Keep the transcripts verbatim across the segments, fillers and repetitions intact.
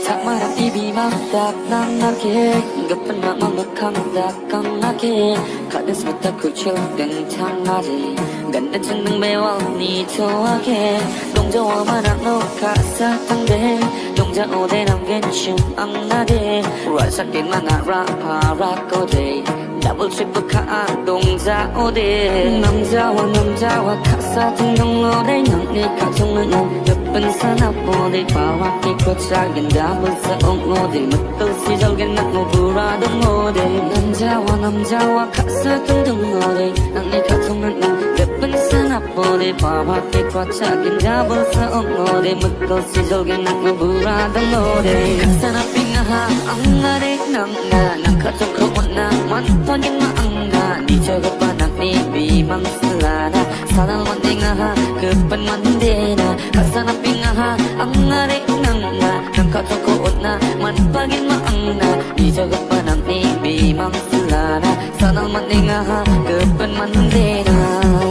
말한 입이 막딱 낭나게 급한 마음은 막함딱 강하게 가슴부터 구출된 탕마리 간단한 능매와 니토하게 동자와만 악노가 사탕대 동자 오대 남긴 춤악나게 라삭긴 알아 파라꼬데 더블 트리플 카안 동자 오대 남자와 남자와 카사ትን 경로대 넌네 가정은 예쁜 사나보대 바와기 고작은 더블 사옹오대 묻도시 절겐 낙모 부라던 오대 남자와 남자와 카사ትን 경로대 넌네 가정은 예쁜 사나보대 바와기 고작은 더블 사옹오대 묻도시 절겐 낙모 부라던 오대 카사나 빙하하 앙나래 남나 나카정 그원나 만판인 마angga di jaga panak ni bimang selada sanal mandingaha kepan mandena kasana pingaha angare nangna nangka toko utna man pagin maangna di jaga panak ni bimang selada sanal mandingaha kepan mandena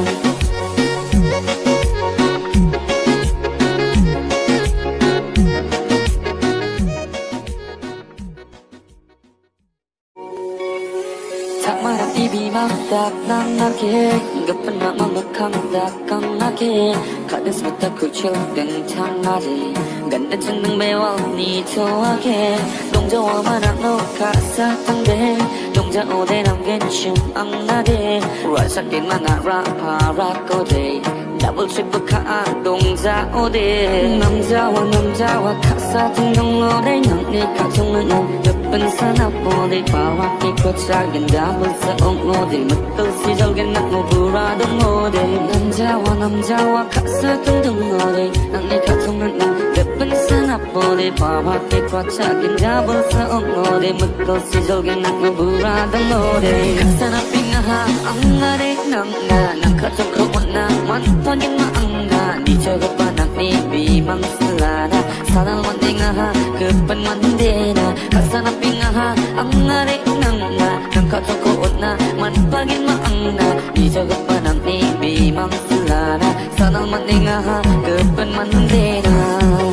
말한 입이 막딱 낭나게 급한 마음은 막함딱 강하게 가슴부터 구출된 탕마리 간단한 능매와 니토하게 동자와만 악노가 사탕대 동자 오대 남긴 춤악나게 라삭긴 알아 파라꼬데 더블 트리플 카안 동자 오대 남자와 남자와 카사ትን 경로대 넌네 가정은 예쁜 사나보대 바와기 고작은 더블 사옹오대 묻도시 절겐 낙모 부라던 오대 남자와 남자와 카사ትን 경로대 넌네 가정은 예쁜 사나보대 바와기 고작은 더블 사옹오대 묻도시 절겐 낙모 부라던 오대 카사나 빙하하 앙나래 남나 나카정 그원나 만판인 maangga di jaga panak ni bimang selada sanal mandingaha kepan mandena kasana pingaha angare nangna nangka toko utna man pagin maangna di jaga panak ni bimang selada sanal mandingaha kepan mandena